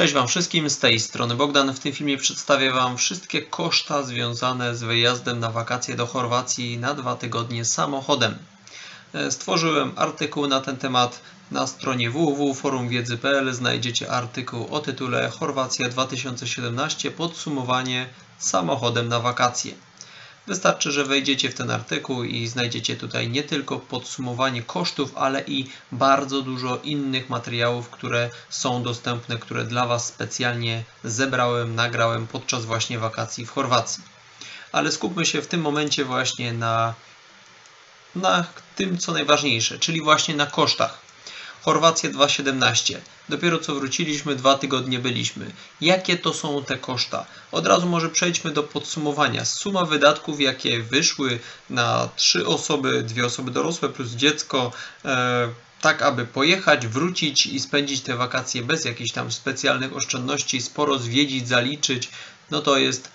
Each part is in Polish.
Cześć Wam wszystkim, z tej strony Bogdan. W tym filmie przedstawię Wam wszystkie koszta związane z wyjazdem na wakacje do Chorwacji na 2 tygodnie samochodem. Stworzyłem artykuł na ten temat na stronie www.forumwiedzy.pl. Znajdziecie artykuł o tytule Chorwacja 2017 podsumowanie samochodem na wakacje. Wystarczy, że wejdziecie w ten artykuł i znajdziecie tutaj nie tylko podsumowanie kosztów, ale i bardzo dużo innych materiałów, które są dostępne, które dla Was specjalnie zebrałem, nagrałem podczas właśnie wakacji w Chorwacji. Ale skupmy się w tym momencie właśnie na tym, co najważniejsze, czyli właśnie na kosztach. Chorwacja 2017. Dopiero co wróciliśmy, 2 tygodnie byliśmy. Jakie to są te koszta? Od razu może przejdźmy do podsumowania. Suma wydatków, jakie wyszły na 3 osoby, 2 osoby dorosłe plus dziecko, tak aby pojechać, wrócić i spędzić te wakacje bez jakichś tam specjalnych oszczędności, sporo zwiedzić, zaliczyć, no to jest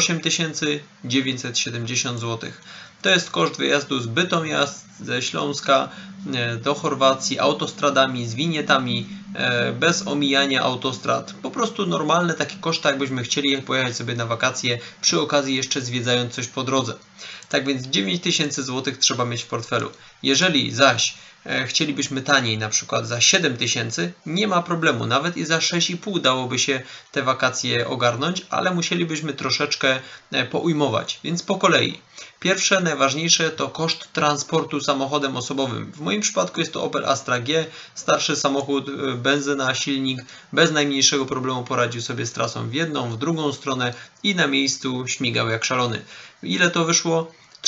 8970 zł. To jest koszt wyjazdu z Bytomia, ze Śląska do Chorwacji, autostradami, z winietami, bez omijania autostrad. Po prostu normalne takie koszty, jakbyśmy chcieli pojechać sobie na wakacje, przy okazji jeszcze zwiedzając coś po drodze. Tak więc 9000 zł trzeba mieć w portfelu. Jeżeli zaś chcielibyśmy taniej, na przykład za 7000, nie ma problemu, nawet i za 6,5 dałoby się te wakacje ogarnąć, ale musielibyśmy troszeczkę poujmować, więc po kolei. Pierwsze, najważniejsze to koszt transportu samochodem osobowym. W moim przypadku jest to Opel Astra G, starszy samochód, benzyna, silnik, bez najmniejszego problemu poradził sobie z trasą w jedną, w drugą stronę i na miejscu śmigał jak szalony. Ile to wyszło?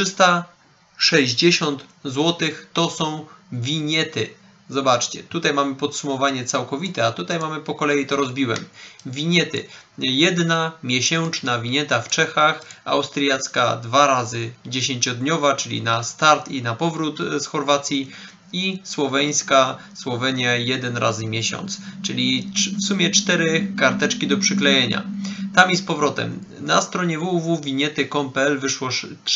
360 zł to są winiety. Zobaczcie, tutaj mamy podsumowanie całkowite, a tutaj mamy po kolei to rozbiłem. Winiety. Jedna miesięczna winieta w Czechach, austriacka 2 razy 10-dniowa, czyli na start i na powrót z Chorwacji, i słoweńska, Słowenia 1 razy miesiąc, czyli w sumie 4 karteczki do przyklejenia. Tam i z powrotem. Na stronie www.winiety.pl wyszło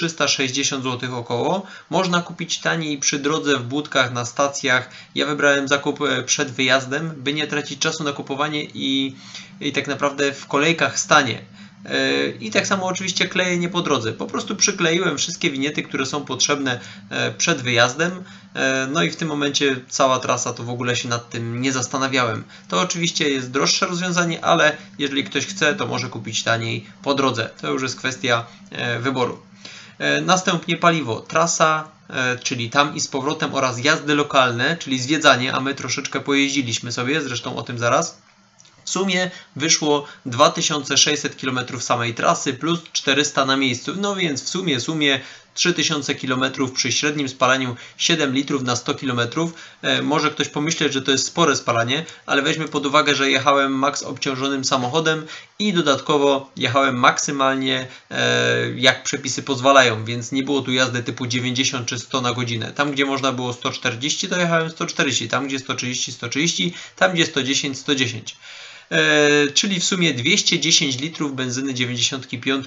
360 zł około. Można kupić taniej przy drodze, w budkach, na stacjach. Ja wybrałem zakup przed wyjazdem, by nie tracić czasu na kupowanie i tak naprawdę w kolejkach stanie. I tak samo oczywiście klejenie po drodze. Po prostu przykleiłem wszystkie winiety, które są potrzebne przed wyjazdem. No i w tym momencie cała trasa, to w ogóle się nad tym nie zastanawiałem. To oczywiście jest droższe rozwiązanie, ale jeżeli ktoś chce, to może kupić taniej po drodze. To już jest kwestia wyboru. Następnie paliwo. Trasa, czyli tam i z powrotem, oraz jazdy lokalne, czyli zwiedzanie, a my troszeczkę pojeździliśmy sobie, zresztą o tym zaraz. W sumie wyszło 2600 km samej trasy plus 400 na miejscu. No więc w sumie 3000 km przy średnim spalaniu 7 litrów na 100 km. Może ktoś pomyśleć, że to jest spore spalanie, ale weźmy pod uwagę, że jechałem max obciążonym samochodem i dodatkowo jechałem maksymalnie jak przepisy pozwalają, więc nie było tu jazdy typu 90 czy 100 na godzinę. Tam gdzie można było 140, to jechałem 140, tam gdzie 130, 130, tam gdzie 110, 110. Czyli w sumie 210 litrów benzyny 95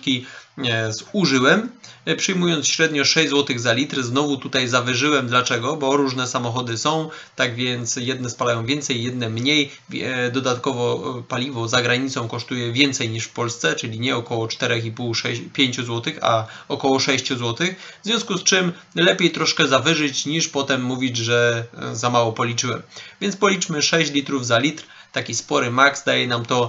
zużyłem, przyjmując średnio 6 zł za litr. Znowu tutaj zawyżyłem. Dlaczego? Bo różne samochody są, tak więc jedne spalają więcej, jedne mniej. Dodatkowo paliwo za granicą kosztuje więcej niż w Polsce, czyli nie około 4,5-5 zł, a około 6 zł. W związku z czym lepiej troszkę zawyżyć, niż potem mówić, że za mało policzyłem. Więc policzmy 6 litrów za litr. Taki spory max daje nam to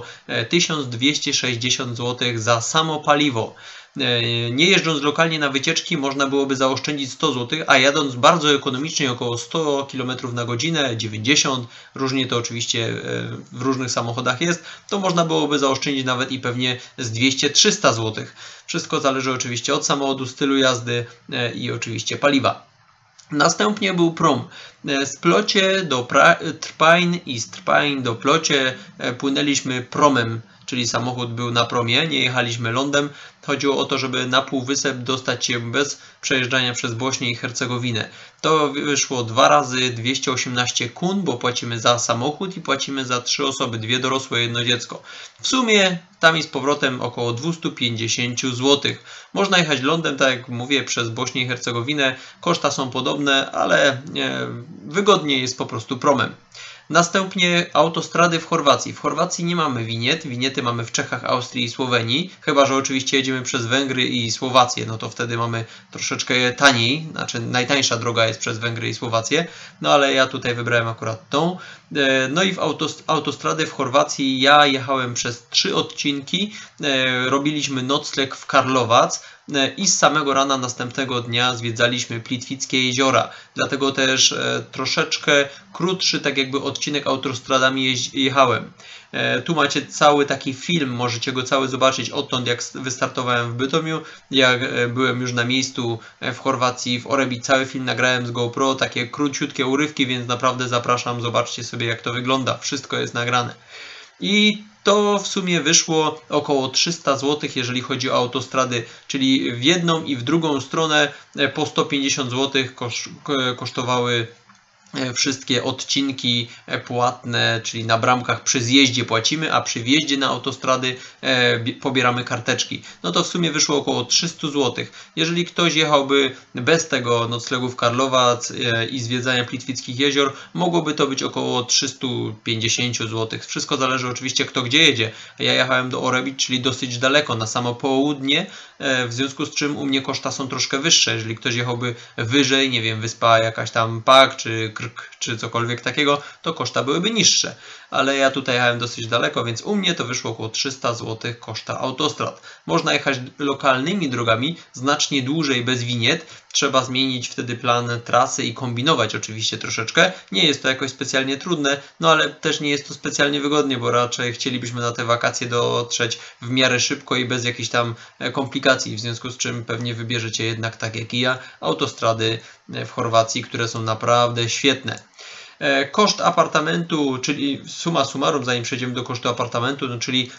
1260 zł za samo paliwo. Nie jeżdżąc lokalnie na wycieczki można byłoby zaoszczędzić 100 zł, a jadąc bardzo ekonomicznie około 100 km na godzinę, 90, różnie to oczywiście w różnych samochodach jest, to można byłoby zaoszczędzić nawet i pewnie z 200-300 zł. Wszystko zależy oczywiście od samochodu, stylu jazdy i oczywiście paliwa. Następnie był prom. Z Plocie do Trpain i z Trpain do Plocie płynęliśmy promem, czyli samochód był na promie, nie jechaliśmy lądem. Chodziło o to, żeby na półwysep dostać się bez przejeżdżania przez Bośnię i Hercegowinę. To wyszło 2 razy 218 kun, bo płacimy za samochód i płacimy za 3 osoby, 2 dorosłe, 1 dziecko. W sumie tam i z powrotem około 250 zł. Można jechać lądem, tak jak mówię, przez Bośnię i Hercegowinę. Koszta są podobne, ale wygodniej jest po prostu promem. Następnie autostrady w Chorwacji. W Chorwacji nie mamy winiet. Winiety mamy w Czechach, Austrii i Słowenii. Chyba że oczywiście jedziemy przez Węgry i Słowację, no to wtedy mamy troszeczkę taniej. Znaczy najtańsza droga jest przez Węgry i Słowację. No ale ja tutaj wybrałem akurat tą. No i w autostrady w Chorwacji ja jechałem przez 3 odcinki. Robiliśmy nocleg w Karlovac. I z samego rana następnego dnia zwiedzaliśmy Plitwickie jeziora. Dlatego też troszeczkę krótszy, tak jakby odcinek autostradami jechałem. Tu macie cały taki film, możecie go cały zobaczyć odtąd, jak wystartowałem w Bytomiu, jak byłem już na miejscu w Chorwacji, w Orebi. Cały film nagrałem z GoPro, takie króciutkie urywki, więc naprawdę zapraszam, zobaczcie sobie, jak to wygląda. Wszystko jest nagrane. I to w sumie wyszło około 300 zł, jeżeli chodzi o autostrady, czyli w jedną i w drugą stronę po 150 zł kosztowały wszystkie odcinki płatne, czyli na bramkach przy zjeździe płacimy, a przy wjeździe na autostrady pobieramy karteczki. No to w sumie wyszło około 300 zł. Jeżeli ktoś jechałby bez tego noclegu w Karlovac i zwiedzania Plitwickich jezior, mogłoby to być około 350 zł. Wszystko zależy oczywiście, kto gdzie jedzie. Ja jechałem do Orebic, czyli dosyć daleko, na samo południe, w związku z czym u mnie koszta są troszkę wyższe. Jeżeli ktoś jechałby wyżej, nie wiem, wyspa jakaś tam Pag czy Krk czy cokolwiek takiego, to koszta byłyby niższe. Ale ja tutaj jechałem dosyć daleko, więc u mnie to wyszło około 300 zł koszta autostrad. Można jechać lokalnymi drogami znacznie dłużej bez winiet. Trzeba zmienić wtedy plan trasy i kombinować oczywiście troszeczkę. Nie jest to jakoś specjalnie trudne, no ale też nie jest to specjalnie wygodnie, bo raczej chcielibyśmy na te wakacje dotrzeć w miarę szybko i bez jakichś tam komplikacji, w związku z czym pewnie wybierzecie jednak, tak jak i ja, autostrady w Chorwacji, które są naprawdę świetne. Koszt apartamentu, czyli summa summarum, zanim przejdziemy do kosztu apartamentu, no czyli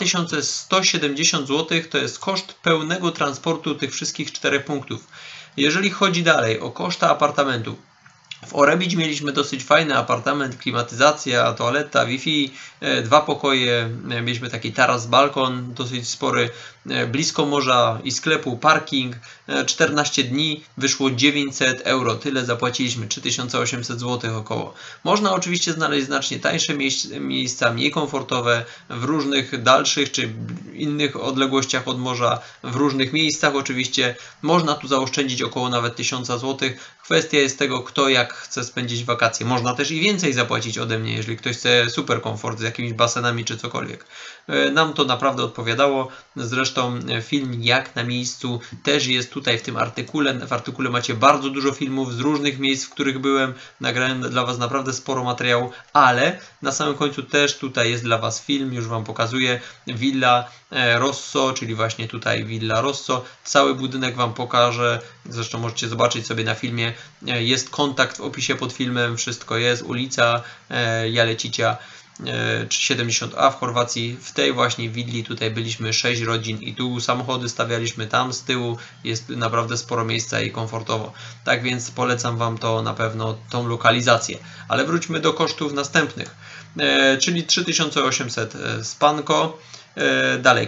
2170 zł to jest koszt pełnego transportu tych wszystkich 4 punktów. Jeżeli chodzi dalej o koszta apartamentu, w Orebić mieliśmy dosyć fajny apartament, klimatyzacja, toaleta, Wi-Fi, 2 pokoje, mieliśmy taki taras, balkon dosyć spory, blisko morza i sklepu, parking, 14 dni, wyszło 900 euro, tyle zapłaciliśmy, 3800 zł około. Można oczywiście znaleźć znacznie tańsze miejsca, mniej komfortowe, w różnych dalszych czy innych odległościach od morza, w różnych miejscach oczywiście. Można tu zaoszczędzić około nawet 1000 zł. Kwestia jest tego, kto jak chce spędzić wakacje. Można też i więcej zapłacić ode mnie, jeżeli ktoś chce super komfort z jakimiś basenami czy cokolwiek. Nam to naprawdę odpowiadało. Zresztą film Jak na miejscu też jest tutaj w tym artykule. W artykule macie bardzo dużo filmów z różnych miejsc, w których byłem. Nagrałem dla Was naprawdę sporo materiału, ale na samym końcu też tutaj jest dla Was film, już Wam pokazuję. Villa Rosso, czyli właśnie tutaj Villa Rosso. Cały budynek Wam pokażę. Zresztą możecie zobaczyć sobie na filmie. Jest kontakt w opisie pod filmem, wszystko jest. Ulica Jalecicia 70A w Chorwacji. W tej właśnie willi tutaj byliśmy 6 rodzin i tu samochody stawialiśmy, tam z tyłu jest naprawdę sporo miejsca i komfortowo. Tak więc polecam Wam to na pewno, tą lokalizację. Ale wróćmy do kosztów następnych. Czyli 3800 spanko. Dalej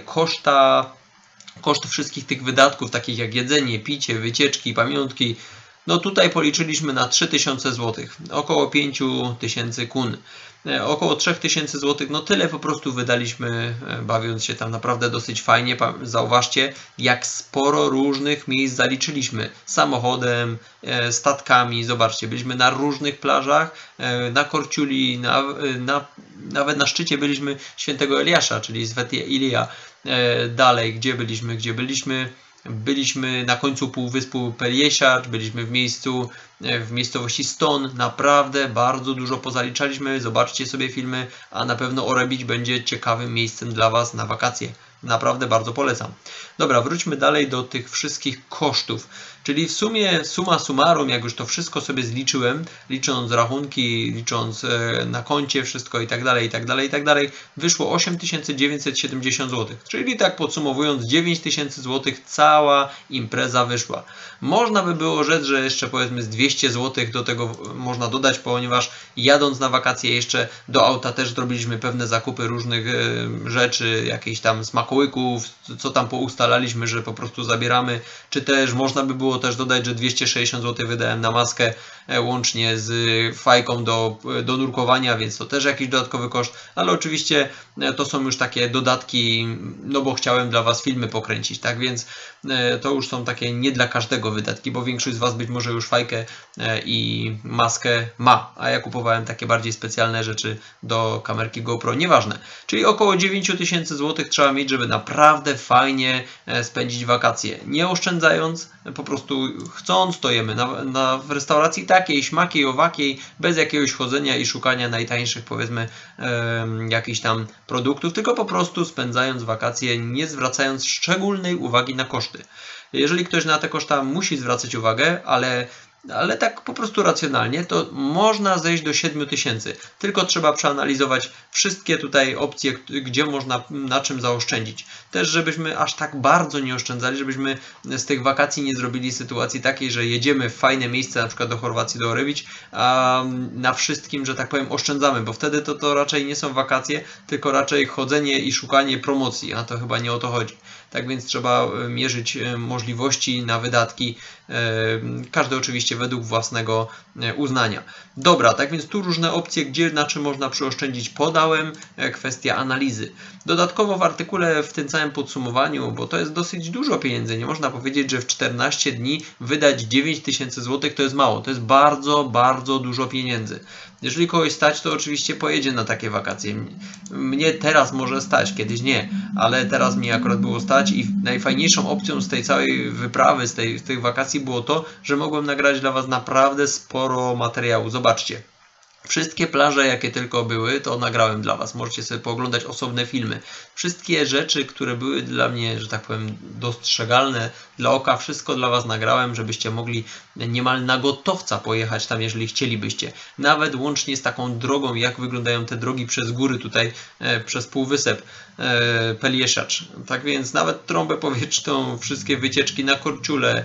koszt wszystkich tych wydatków, takich jak jedzenie, picie, wycieczki, pamiątki. No tutaj policzyliśmy na 3000 zł, około 5000 kun. Około 3000 zł, no tyle po prostu wydaliśmy, bawiąc się tam naprawdę dosyć fajnie. Zauważcie, jak sporo różnych miejsc zaliczyliśmy. Samochodem, statkami, zobaczcie, byliśmy na różnych plażach, na Korciuli, nawet na szczycie byliśmy Świętego Eliasza, czyli Sveti Ilija. Dalej, gdzie byliśmy? Byliśmy na końcu półwyspu Pelješac, byliśmy w miejscowości Ston. Naprawdę bardzo dużo pozaliczaliśmy. Zobaczcie sobie filmy, a na pewno Orebić będzie ciekawym miejscem dla Was na wakacje. Naprawdę bardzo polecam. Dobra, wróćmy dalej do tych wszystkich kosztów. Czyli w sumie summa summarum, jak już to wszystko sobie zliczyłem, licząc rachunki, licząc na koncie wszystko i tak dalej, wyszło 8970 zł. Czyli tak podsumowując, 9000 zł cała impreza wyszła. Można by było rzec, że jeszcze powiedzmy z 200 zł do tego można dodać, ponieważ jadąc na wakacje jeszcze do auta też zrobiliśmy pewne zakupy różnych rzeczy, jakichś tam smakowych smakołyków, co tam poustalaliśmy, że po prostu zabieramy, czy też można by było też dodać, że 260 zł wydałem na maskę łącznie z fajką do nurkowania, więc to też jakiś dodatkowy koszt, ale oczywiście to są już takie dodatki, no bo chciałem dla Was filmy pokręcić, tak, więc to już są takie nie dla każdego wydatki, bo większość z Was być może już fajkę i maskę ma, a ja kupowałem takie bardziej specjalne rzeczy do kamerki GoPro, nieważne. Czyli około 9000 zł trzeba mieć, żeby naprawdę fajnie spędzić wakacje. Nie oszczędzając, po prostu chcąc, to jemy w restauracji takiej, śmakiej, owakiej, bez jakiegoś chodzenia i szukania najtańszych, powiedzmy, jakichś tam produktów, tylko po prostu spędzając wakacje, nie zwracając szczególnej uwagi na koszty. Jeżeli ktoś na te koszta musi zwracać uwagę, ale tak po prostu racjonalnie, to można zejść do 7000. Tylko trzeba przeanalizować wszystkie tutaj opcje, gdzie można na czym zaoszczędzić. Też żebyśmy aż tak bardzo nie oszczędzali, żebyśmy z tych wakacji nie zrobili sytuacji takiej, że jedziemy w fajne miejsce, na przykład do Chorwacji, do Orebić, a na wszystkim, że tak powiem, oszczędzamy, bo wtedy to raczej nie są wakacje, tylko raczej chodzenie i szukanie promocji, a to chyba nie o to chodzi. Tak więc trzeba mierzyć możliwości na wydatki, każdy oczywiście według własnego uznania. Dobra, tak więc tu różne opcje, gdzie na czym można przyoszczędzić podałem, kwestia analizy. Dodatkowo w artykule, w tym całym podsumowaniu, bo to jest dosyć dużo pieniędzy, nie można powiedzieć, że w 14 dni wydać 9000 zł to jest mało, to jest bardzo, bardzo dużo pieniędzy. Jeżeli kogoś stać, to oczywiście pojedzie na takie wakacje. Mnie teraz może stać, kiedyś nie, ale teraz mi akurat było stać i najfajniejszą opcją z tej całej wyprawy, z tych wakacji było to, że mogłem nagrać dla Was naprawdę sporo materiału. Zobaczcie. Wszystkie plaże, jakie tylko były, to nagrałem dla Was. Możecie sobie pooglądać osobne filmy. Wszystkie rzeczy, które były dla mnie, że tak powiem, dostrzegalne dla oka, wszystko dla Was nagrałem, żebyście mogli niemal na gotowca pojechać tam, jeżeli chcielibyście. Nawet łącznie z taką drogą, jak wyglądają te drogi przez góry tutaj, przez półwysep Pelieszacz. Tak więc nawet trąbę powietrzną, wszystkie wycieczki na Korczule,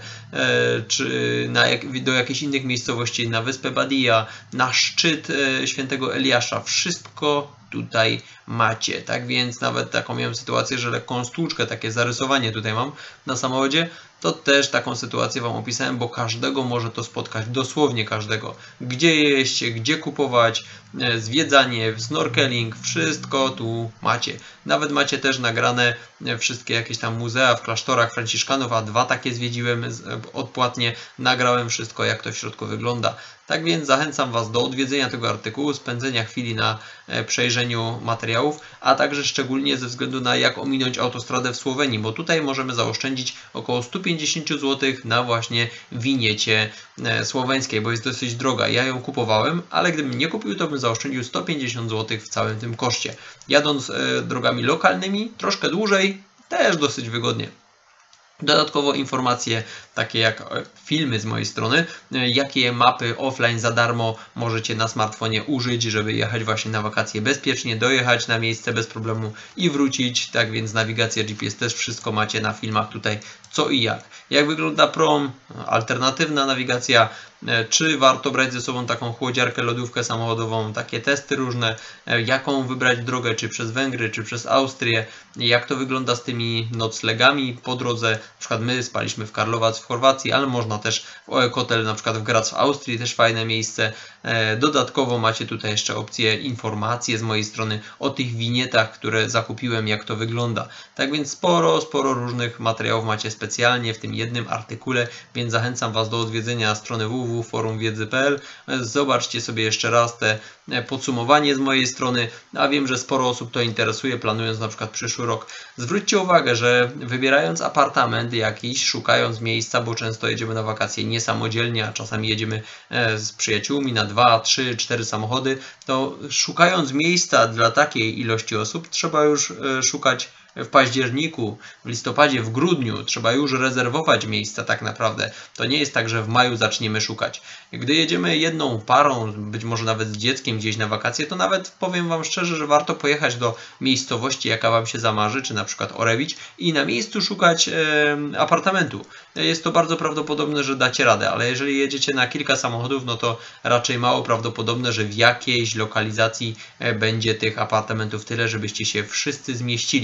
czy do jakichś innych miejscowości, na wyspę Badia, na szczyt świętego Eliasza. Wszystko tutaj macie. Tak więc nawet taką miałem sytuację, że lekką stłuczkę, takie zarysowanie tutaj mam na samochodzie, to też taką sytuację Wam opisałem, bo każdego może to spotkać, dosłownie każdego. Gdzie jeść, gdzie kupować, zwiedzanie, snorkeling, wszystko tu macie. Nawet macie też nagrane wszystkie jakieś tam muzea w klasztorach franciszkanów, a 2 takie zwiedziłem odpłatnie, nagrałem wszystko, jak to w środku wygląda. Tak więc zachęcam Was do odwiedzenia tego artykułu, spędzenia chwili na przejrzeniu materiałów, a także szczególnie ze względu na jak ominąć autostradę w Słowenii, bo tutaj możemy zaoszczędzić około 150 zł na właśnie winiecie słoweńskiej, bo jest dosyć droga. Ja ją kupowałem, ale gdybym nie kupił, to bym zaoszczędził 150 zł w całym tym koszcie. Jadąc drogami lokalnymi, troszkę dłużej, też dosyć wygodnie. Dodatkowo informacje takie jak filmy z mojej strony, jakie mapy offline za darmo możecie na smartfonie użyć, żeby jechać właśnie na wakacje bezpiecznie, dojechać na miejsce bez problemu i wrócić. Tak więc nawigacja GPS też wszystko macie na filmach tutaj co i jak. Jak wygląda prom, alternatywna nawigacja, czy warto brać ze sobą taką chłodziarkę, lodówkę samochodową, takie testy różne, jaką wybrać drogę, czy przez Węgry, czy przez Austrię, jak to wygląda z tymi noclegami po drodze. Na przykład my spaliśmy w Karlovac w Chorwacji, ale można też w Oekotel, na przykład w Graz w Austrii, też fajne miejsce. Dodatkowo macie tutaj jeszcze opcje, informacje z mojej strony o tych winietach, które zakupiłem, jak to wygląda. Tak więc sporo różnych materiałów macie specjalnie w tym jednym artykule, więc zachęcam Was do odwiedzenia strony www.forumwiedzy.pl. Zobaczcie sobie jeszcze raz te podsumowanie z mojej strony, a wiem, że sporo osób to interesuje, planując na przykład przyszły rok. Zwróćcie uwagę, że wybierając apartament jakiś, szukając miejsca, bo często jedziemy na wakacje niesamodzielnie, a czasami jedziemy z przyjaciółmi na 2, 3, 4 samochody, to szukając miejsca dla takiej ilości osób, trzeba już szukać w październiku, w listopadzie, w grudniu. Trzeba już rezerwować miejsca tak naprawdę. To nie jest tak, że w maju zaczniemy szukać. Gdy jedziemy jedną parą, być może nawet z dzieckiem gdzieś na wakacje, to nawet powiem Wam szczerze, że warto pojechać do miejscowości, jaka Wam się zamarzy, czy na przykład Orebić i na miejscu szukać apartamentu. Jest to bardzo prawdopodobne, że dacie radę, ale jeżeli jedziecie na kilka samochodów, no to raczej mało prawdopodobne, że w jakiejś lokalizacji będzie tych apartamentów tyle, żebyście się wszyscy zmieścili.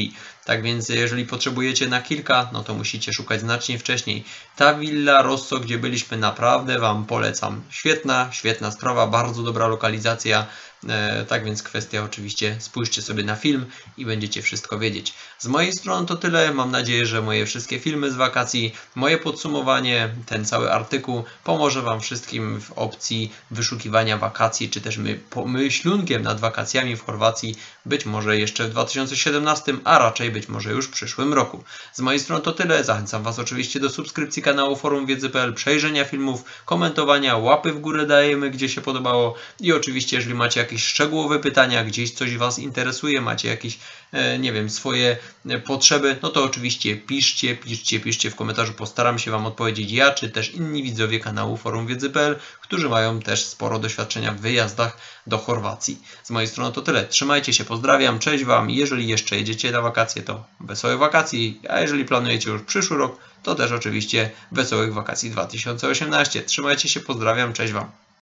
Tak więc jeżeli potrzebujecie na kilka, no to musicie szukać znacznie wcześniej. Ta willa Rosso, gdzie byliśmy, naprawdę Wam polecam. Świetna sprawa, bardzo dobra lokalizacja. Tak więc kwestia oczywiście, spójrzcie sobie na film i będziecie wszystko wiedzieć. Z mojej strony to tyle. Mam nadzieję, że moje wszystkie filmy z wakacji, moje podsumowanie, ten cały artykuł pomoże Wam wszystkim w opcji wyszukiwania wakacji, czy też myślunkiem nad wakacjami w Chorwacji, być może jeszcze w 2017, a raczej być może już w przyszłym roku. Z mojej strony to tyle. Zachęcam Was oczywiście do subskrypcji kanału Forum Wiedzy.pl, przejrzenia filmów, komentowania, łapy w górę dajemy, gdzie się podobało i oczywiście, jeżeli macie jakieś szczegółowe pytania, gdzieś coś Was interesuje, macie jakieś, nie wiem, swoje potrzeby, no to oczywiście piszcie w komentarzu, postaram się Wam odpowiedzieć ja, czy też inni widzowie kanału Forum Wiedzy.pl, którzy mają też sporo doświadczenia w wyjazdach do Chorwacji. Z mojej strony to tyle. Trzymajcie się, pozdrawiam, cześć Wam. Jeżeli jeszcze jedziecie na wakacje, to wesołych wakacji, a jeżeli planujecie już przyszły rok, to też oczywiście wesołych wakacji 2018. Trzymajcie się, pozdrawiam, cześć Wam.